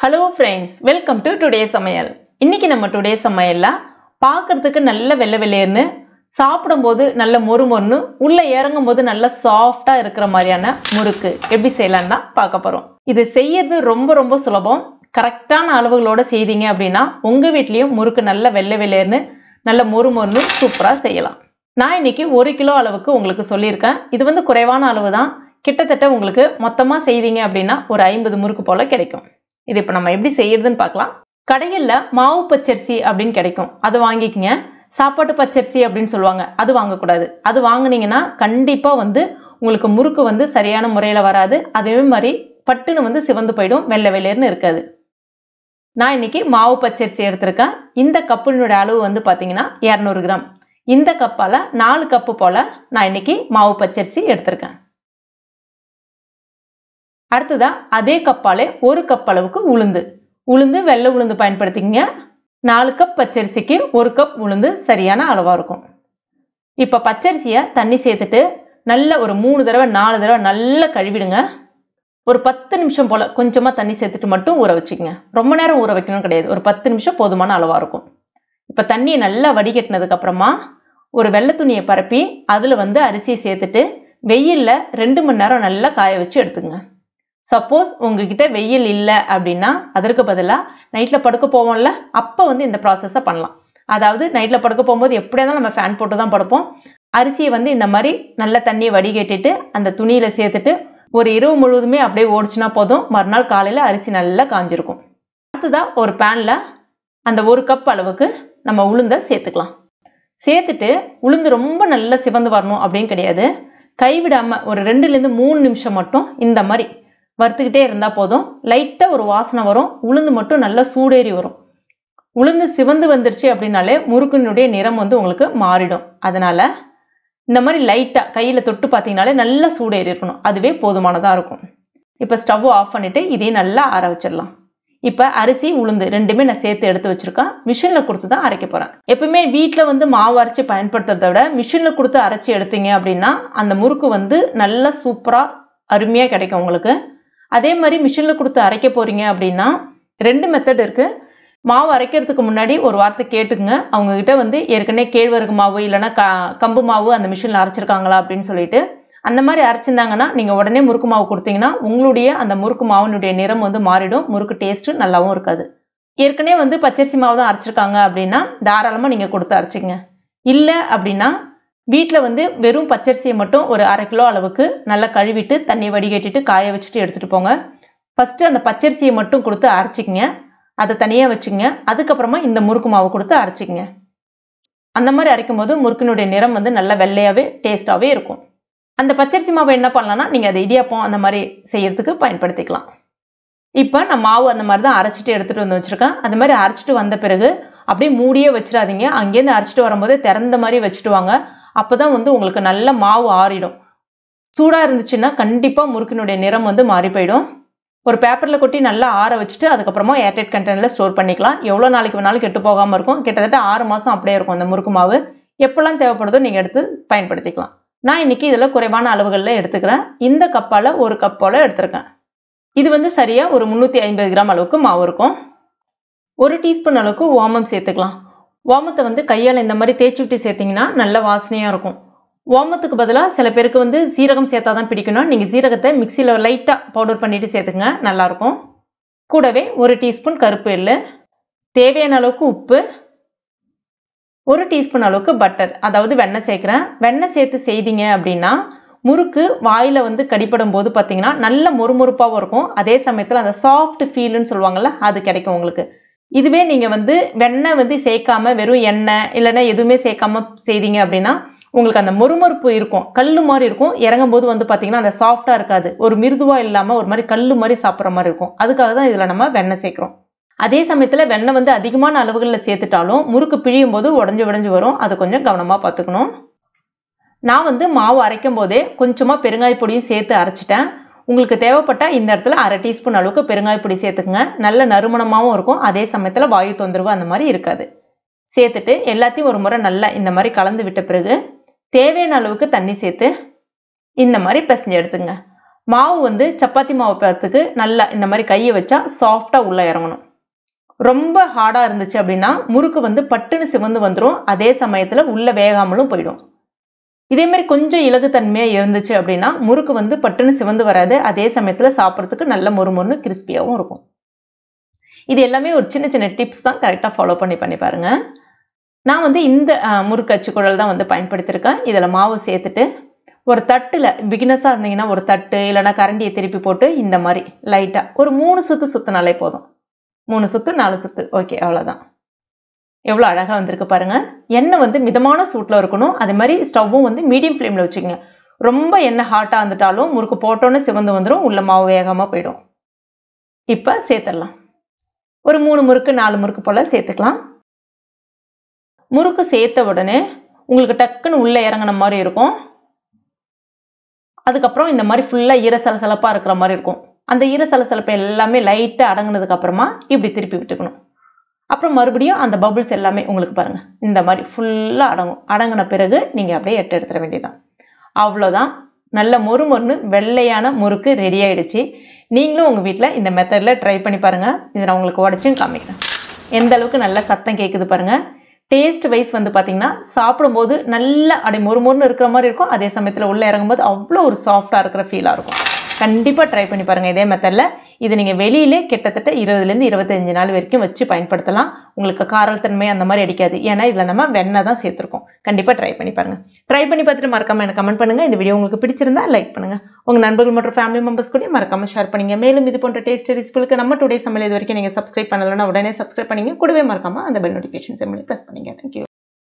Hello friends, welcome to today's சமையல். இன்னைக்கு நம்ம today's சமையல்ல பார்க்கிறதுக்கு நல்ல வெள்ளை வெள்ளையர்னு சாப்பிடும்போது நல்ல மொறுமொறுன்னு உள்ள இறங்கும்போது நல்ல சாஃப்ட்டா இருக்கிற மாதிரியான முறுக்கு எப்படி செய்யலாம்னு தான் பார்க்க போறோம். இது செய்யிறது ரொம்ப சுலபம். கரெக்ட்டான அளவுகளோட செய்தீங்க அப்படினா உங்க வீட்லயும் முறுக்கு நல்ல வெள்ளை வெள்ளையர்னு நல்ல மொறுமொறுன்னு சூப்பரா செய்யலாம். நான் இன்னைக்கு 1 கிலோ அளவுக்கு உங்களுக்கு சொல்லியிருக்கேன். இது வந்து குறைவான அளவு தான். கிட்டத்தட்ட உங்களுக்கு மொத்தமா செய்தீங்க அப்படினா ஒரு 50 முறுக்கு போல கிடைக்கும். இது இப்ப நம்ம எப்படி செய்யிறதுன்னு பார்க்கலாம். கடையில மாவு பச்சரிசி அப்படினு கிடைக்கும். அது வாங்கிக்கங்க. சாப்பாட்டு பச்சரிசி அப்படினு சொல்வாங்க. அது வாங்க கூடாது. அது வாங்குனீங்கனா கண்டிப்பா வந்து உங்களுக்கு முறுக்கு வந்து சரியான முறையில வராது. அதே மாதிரி பட்டுன்னு வந்து சிவந்து போய்டும். வெள்ளை வெள்ளையர்னு இருக்காது. நான் இன்னைக்கு மாவு பச்சரிசி எடுத்துர்க்கேன். இந்த கப்பினுடைய அளவு வந்து பாத்தீங்கன்னா 200 கிராம். இந்த கப்பால 4 கப் போல நான் இன்னைக்கு மாவு பச்சரிசி எடுத்துர்க்கேன். அடுத்ததா அதே கப்பாலே 1 கப் அளவுக்கு உளுந்து வெள்ளை உளுந்து பயன்படுத்திக்கங்க. 4 கப் பச்சரிசிக்கு 1 கப் உளுந்து சரியான அளவா இருக்கும். இப்ப பச்சரிசியை தண்ணி சேர்த்துட்டு நல்ல ஒரு 3 தடவை 4 தடவை நல்லா கழுவிடுங்க. ஒரு 10 நிமிஷம் போல கொஞ்சமா தண்ணி சேர்த்துட்டு மட்டும் ஊற வச்சுக்கங்க. ரொம்ப நேரம் ஊற வைக்கணும் கிடையாது. ஒரு 10 நிமிஷம் போதுமான அளவா இருக்கும். இப்ப தண்ணியை நல்லா வடிகட்டினதுக்கு அப்புறமா ஒரு வெள்ளை துணியை பரப்பி அதுல வந்து அரிசியை சேர்த்துட்டு வெயில்ல 2 மணி நேரம் நல்லா காய வச்சு எடுத்துங்க. சப்போஸ் உங்ககிட்ட வெயில் இல்லை அப்படின்னா அதற்கு பதிலா நைட்ல படுக்க போவோம்ல, அப்ப வந்து இந்த ப்ராசஸை பண்ணலாம். அதாவது நைட்ல படுக்க போகும்போது எப்படியா இருந்தாலும் நம்ம ஃபேன் போட்டு தான் படுப்போம். அரிசியை வந்து இந்த மாதிரி நல்ல தண்ணியை வடிகட்டிட்டு அந்த துணியில சேர்த்துட்டு ஒரு இரவு முழுவதுமே அப்படியே ஓடிச்சுனா போதும். மறுநாள் காலையில அரிசி நல்லா காஞ்சிருக்கும். அடுத்ததா ஒரு பேன்ல அந்த 1 கப் அளவுக்கு நம்ம உளுந்த சேர்த்துக்கலாம். சேர்த்துட்டு உளுந்து ரொம்ப நல்லா சிவந்து வரணும் அப்படின்னு கிடையாது. கைவிடாம ஒரு 2ல இருந்து 3 நிமிஷம் மட்டும் இந்த மாதிரி வறுத்துக்கிட்டே இருந்தா போதும். லைட்டா ஒரு வாசனை வரும். உளுந்து மட்டும் நல்லா சூடேறி வரும். உளுந்து சிவந்து வந்துருச்சு அப்படின்னாலே முறுக்கினுடைய நிறம் வந்து உங்களுக்கு மாறிடும். அதனால இந்த மாதிரி லைட்டா கையில தொட்டு பார்த்தீங்கனாலே நல்லா சூடேறி இருக்கணும். அதுவே போதுமானதா இருக்கும். இப்ப ஸ்டவ் ஆஃப் பண்ணிட்டு இதையும் நல்லா ஆற வச்சிடலாம். இப்ப அரிசி உளுந்து ரெண்டுமே நான் சேர்த்து எடுத்து வச்சிருக்கேன். மிஷின்ல கொடுத்து தான் அரைக்க போறேன். எப்பவுமே வீட்டுல வந்து மாவு அரைச்சு பயன்படுத்துறதை விட மிஷின்ல கொடுத்து அரைச்சி எடுத்தீங்க அப்படின்னா அந்த முறுக்கு வந்து நல்லா சூப்பரா அருமையா கிடைக்கும் உங்களுக்கு. அதே மாதிரி மிஷின்ல கொடுத்து அரைக்க போறீங்க அப்படின்னா 2 மெத்தட் இருக்கு. மாவு அரைக்கிறதுக்கு முன்னாடி ஒரு வார்த்தை கேட்டுக்குங்க. அவங்க கிட்ட வந்து ஏற்கனவே கேழ்வரகு மாவு இல்லைன்னா கம்பு மாவு அந்த மிஷின்ல அரைச்சிருக்காங்களா அப்படின்னு சொல்லிட்டு அந்த மாதிரி அரைச்சிருந்தாங்கன்னா நீங்க உடனே முறுக்கு மாவு கொடுத்தீங்கன்னா உங்களுடைய அந்த முறுக்கு மாவினுடைய நிறம் வந்து மாறிடும். முறுக்கு டேஸ்ட் நல்லாவும் இருக்காது. ஏற்கனவே வந்து பச்சரிசி மாவு தான் அரைச்சிருக்காங்க அப்படின்னா தாராளமா நீங்க கொடுத்து அரைச்சிங்க. இல்லை அப்படின்னா வீட்டுல வந்து வெறும் பச்சரிசியை மட்டும் ஒரு 1/2 கிலோ அளவுக்கு நல்லா கழுவிட்டு தண்ணி வடிகட்டிட்டு காய வச்சுட்டு எடுத்துட்டு போங்க. ஃபர்ஸ்ட் அந்த பச்சரிசியை மட்டும் கொடுத்து அரைச்சிக்கங்க. அதை தனியா வச்சுங்க. அதுக்கப்புறமா இந்த முறுக்கு மாவு கொடுத்து அரைச்சிக்கங்க. அந்த மாதிரி அரைக்கும் போது முறுக்கினுடைய நிறம் வந்து நல்லா வெள்ளையாவே டேஸ்டாவே இருக்கும். அந்த பச்சரிசி மாவை என்ன பண்ணலாம்னா நீங்க அதை இடியாப்பம் அந்த மாதிரி செய்யறதுக்கு பயன்படுத்திக்கலாம். இப்ப நான் மாவு அந்த மாதிரி தான் அரைச்சிட்டு எடுத்துட்டு வந்து வச்சிருக்கேன். அந்த மாதிரி அரைச்சிட்டு வந்த பிறகு அப்படியே மூடியே வச்சிடாதீங்க. அங்கேருந்து அரைச்சிட்டு வரும்போது திறந்த மாதிரி வச்சுட்டு வாங்க. அப்பதான் வந்து உங்களுக்கு நல்ல மாவு ஆறிடும். சூடா இருந்துச்சுன்னா கண்டிப்பா முறுக்கினுடைய நிறம் வந்து மாறி போயிடும். ஒரு பேப்பர்ல கொட்டி நல்லா ஆற வச்சுட்டு அதுக்கப்புறமா ஏர்டைட் கண்டெய்னர்ல ஸ்டோர் பண்ணிக்கலாம். எவ்வளவு நாளைக்கு வேணாலும் கெட்டு போகாம இருக்கும். கிட்டத்தட்ட 6 மாசம் அப்படியே இருக்கும் அந்த முறுக்கு மாவு. எப்பெல்லாம் தேவைப்படுதோ நீங்க எடுத்து பயன்படுத்திக்கலாம். நான் இன்னைக்கு இதுல குறைவான அளவுகள்ல எடுத்துக்கிறேன். இந்த கப்பால 1 கப் போல எடுத்திருக்கேன். இது வந்து சரியா ஒரு 350 கிராம் அளவுக்கு மாவு இருக்கும். 1 டீஸ்பூன் அளவுக்கு ஓமம் சேர்த்துக்கலாம். ஓமத்தை வந்து கையால இந்த மாதிரி தேய்ச்சி விட்டு சேர்த்தீங்கன்னா நல்ல வாசனையா இருக்கும். ஓமத்துக்கு பதிலா சில பேருக்கு வந்து சீரகம் சேர்த்தாதான் பிடிக்கணும். நீங்க சீரகத்தை மிக்சியில லைட்டா பவுடர் பண்ணிட்டு சேர்த்துங்க. நல்லா இருக்கும். கூடவே 1 டீஸ்பூன் கருப்பு எள்ளு, தேவையான அளவுக்கு உப்பு, 1 டீஸ்பூன் அளவுக்கு பட்டர் அதாவது வெண்ணெய் சேர்க்கிறேன். வெண்ணெய் சேர்த்து செய்தீங்க அப்படின்னா முறுக்கு வாயில வந்து கடிப்படும் போது பாத்தீங்கன்னா நல்ல மொறுமொறுப்பாவும் இருக்கும். அதே சமயத்துல அந்த சாஃப்ட் ஃபீல்னு சொல்லுவாங்கல்ல அது கிடைக்கும் உங்களுக்கு. இதுவே நீங்க வந்து வெண்ணெய் வந்து சேர்க்காம வெறும் எண்ணெய் இல்லைன்னா எதுவுமே சேர்க்காம செய்தீங்க அப்படின்னா உங்களுக்கு அந்த மொறுமொறுப்பு இருக்கும். கல்லு மாதிரி இருக்கும். இறங்கும் போது வந்து பாத்தீங்கன்னா அந்த சாஃப்டா இருக்காது. ஒரு மிருதுவா இல்லாம ஒரு மாதிரி கல்லு மாதிரி சாப்பிட்ற மாதிரி இருக்கும். அதுக்காக தான் இதுல நம்ம வெண்ணெய் சேர்க்கிறோம். அதே சமயத்துல வெண்ணெய் வந்து அதிகமான அளவுகளில் சேர்த்துட்டாலும் முறுக்கு பிழியும் போது உடஞ்சு வரும். அதை கொஞ்சம் கவனமா பார்த்துக்கணும். நான் வந்து மாவு அரைக்கும் போதே கொஞ்சமா பெருங்காய பொடியும் சேர்த்து அரைச்சிட்டேன். உங்களுக்கு தேவைப்பட்டா இந்த இடத்துல 1/2 டீஸ்பூன் அளவுக்கு பெருங்காய பொடி சேர்த்துக்குங்க. நல்ல நறுமணமாவும் இருக்கும். அதே சமயத்துல வாயு தொந்தரவு அந்த மாதிரி இருக்காது. சேர்த்துட்டு எல்லாத்தையும் ஒரு முறை நல்லா இந்த மாதிரி கலந்து விட்ட பிறகு தேவையான அளவுக்கு தண்ணி சேர்த்து இந்த மாதிரி பிசைஞ்சு எடுத்துங்க. மாவு வந்து சப்பாத்தி மாவு பார்த்துக்கு நல்லா இந்த மாதிரி கையை வச்சா சாஃப்டாக உள்ளே இறங்கணும். ரொம்ப ஹார்டாக இருந்துச்சு அப்படின்னா முறுக்கு வந்து பட்டுன்னு சிவந்து வந்துடும். அதே சமயத்தில் உள்ளே வேகாமலும் போயிடும். இதே மாதிரி கொஞ்சம் இலகுத்தன்மையாக இருந்துச்சு அப்படின்னா முறுக்கு வந்து பட்டுன்னு சிவந்து வராது. அதே சமயத்தில் சாப்பிட்றதுக்கு நல்ல மொறுமொறுன்னு கிறிஸ்பியாகவும் இருக்கும். இது எல்லாமே ஒரு சின்ன சின்ன டிப்ஸ் தான், கரெக்டாக ஃபாலோ பண்ணி பாருங்க. நான் வந்து இந்த முறுக்கு அச்சுக்குழல் தான் வந்து பயன்படுத்தியிருக்கேன். இதில் மாவு சேர்த்துட்டு ஒரு தட்டில் பிகினஸாக இருந்தீங்கன்னா ஒரு தட்டு இல்லைன்னா கரண்டியை திருப்பி போட்டு இந்த மாதிரி லைட்டாக ஒரு 3 சுற்று சுற்றினாலே போதும். 3 சுற்று 4 சுற்று, ஓகே, அவ்வளோதான். எவ்வளோ அழகாக வந்திருக்கு பாருங்க. எண்ணெய் வந்து மிதமான சூட்டில் இருக்கணும். அதே மாதிரி ஸ்டவ்வும் வந்து மீடியம் ஃப்ளேமில் வச்சுக்கோங்க. ரொம்ப எண்ணெய் ஹாட்டாக இருந்துட்டாலும் முறுக்கு போட்டோன்னு சிவந்து வந்துடும், உள்ள மாவு வேகமாக போயிடும். இப்போ சேர்த்துடலாம். ஒரு 3 முறுக்கு 4 முறுக்கு போல் சேர்த்துக்கலாம். முறுக்கு சேர்த்த உடனே உங்களுக்கு டக்குன்னு உள்ளே இறங்கின மாதிரி இருக்கும். அதுக்கப்புறம் இந்த மாதிரி ஃபுல்லாக ஈரசலசலப்பாக இருக்கிற மாதிரி இருக்கும். அந்த ஈரசலசலப்பு எல்லாமே லைட்டாக அடங்கினதுக்கு அப்புறமா இப்படி திருப்பி விட்டுக்கணும். அப்புறம் மறுபடியும் அந்த பபுள்ஸ் எல்லாமே உங்களுக்கு பாருங்கள் இந்த மாதிரி ஃபுல்லாக அடங்கும். அடங்கின பிறகு நீங்கள் அப்படியே எடுத்துட வேண்டியதான். அவ்வளோதான். நல்ல மொறுமொறுன்னு வெள்ளையான முறுக்கு ரெடி ஆகிடுச்சு. நீங்களும் உங்கள் வீட்டில் இந்த மெத்தடில் ட்ரை பண்ணி பாருங்கள். இதை நான் உங்களுக்கு உடச்சும் காமிக்கிறேன். எந்த அளவுக்கு நல்ல சத்தம் கேட்குது பாருங்கள். டேஸ்ட் வைஸ் வந்து பார்த்தீங்கன்னா சாப்பிடும்போது நல்லா அப்படியே மொறுமொறுன்னு இருக்கிற மாதிரி இருக்கும். அதே சமயத்தில் உள்ளே இறங்கும்போது அவ்வளோ ஒரு சாஃப்டாக இருக்கிற ஃபீலாக இருக்கும். கண்டிப்பாக ட்ரை பண்ணி பாருங்கள் இதே மெத்தடில். இது நீங்கள் வெளியிலே கிட்டத்தட்ட 20லேருந்து 25 நாள் வரைக்கும் வச்சு பயன்படுத்தலாம். உங்களுக்கு காரத்தன்மை அந்த மாதிரி அடிக்காது. ஏன்னா இதில் நம்ம வெண்ணெய் தான் சேர்த்துருக்கோம். கண்டிப்பாக ட்ரை பண்ணி பாருங்கள். ட்ரை பண்ணி பார்த்துட்டு மறக்காமல் எனக்கு கமெண்ட் பண்ணுங்கள். இந்த வீடியோ உங்களுக்கு பிடிச்சிருந்தா லைக் பண்ணுங்கள். உங்கள் நண்பர்கள் மற்றும் ஃபேமிலி மெம்பர்ஸ் கூட மறக்காமல் ஷேர் பண்ணுங்க. மேலும் இது போன்ற டேஸ்ட் ரெசிபிகளுக்கு நம்ம டுடே சமையல் இது வரைக்கும் நீங்கள் சப்ஸ்கிரைப் பண்ணலைன்னா உடனே சப்ஸ்கிரைப் பண்ணிங்க. கூடவே மறக்காமல் அந்த பெல் நோட்டிஃபிகேஷன் சிம்மில் ப்ரெஸ் பண்ணுங்க. தேங்க்யூ.